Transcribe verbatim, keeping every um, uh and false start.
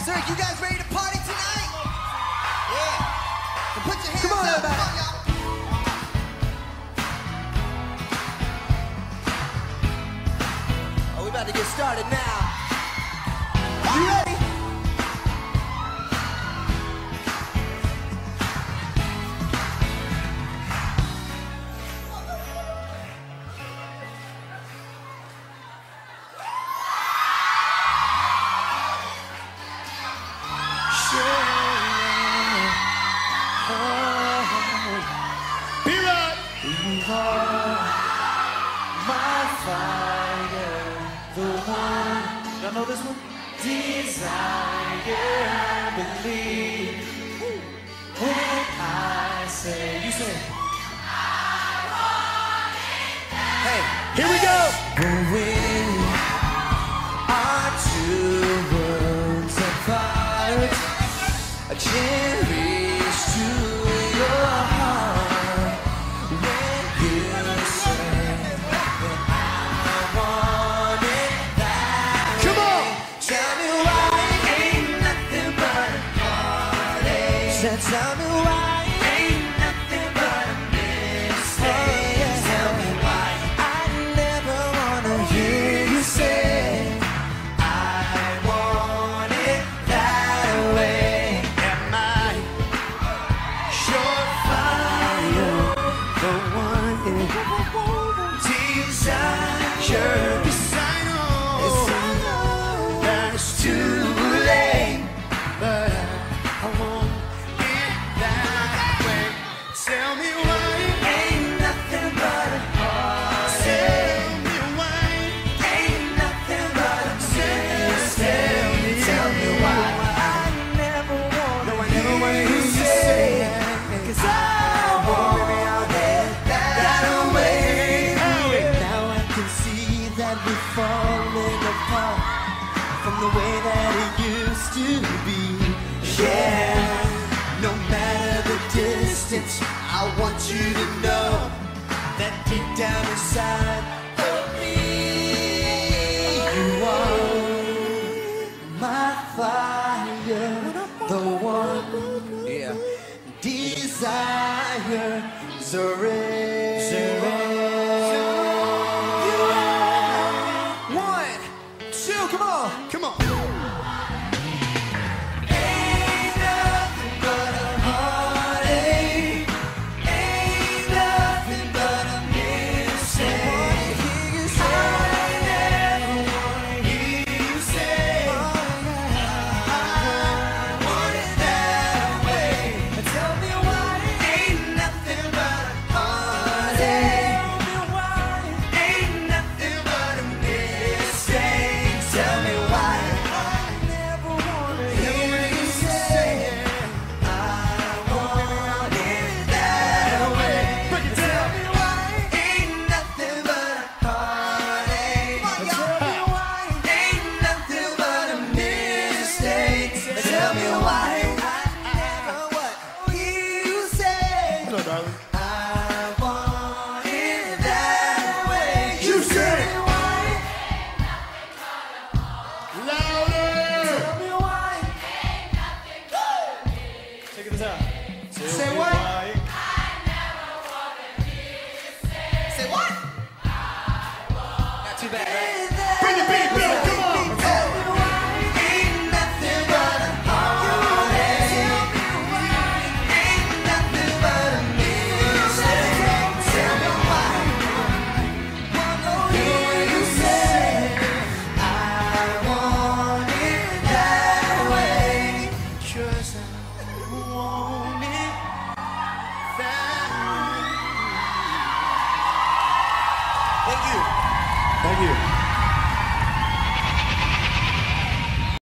So, you guys ready to party tonight? Yeah. So put your hands Come on, up. everybody. Come on, y'all. Oh, we about to get started now. Are you ready? You are my fire, the one. Y'all know this one? Desire, believe when I say. You say. Hey, here we go. when we are two worlds apart, I cherish to your heart. Tell me why ain't nothing but a mistake. Oh, yeah. Tell me why I never wanna hear you say I want it that way. Am I sure fire, the one desire? Yes, I know, yes, I know that it's too late, but I won't. Tell me why ain't nothing but a heartache. Tell me why ain't nothing but a mistake. Tell me why I never wanna no, I never hear want you say that. Cause I want it that way. Now I can see that we're falling apart from the way that it used to be. Yeah. No matter the distance, I want you to know that deep down inside of me, you are my fire, the one, yeah, desire, Zurich. One, two, come on, come on. Tell me why I never what you say. Hello, darling. I want it that way. You say why? Louder. Tell me why. Check this out. Tell say what? Why. I never wanna hear you say. Say what? I want Not too bad. Bring the beat, beat. Come on. Thank you. Thank you.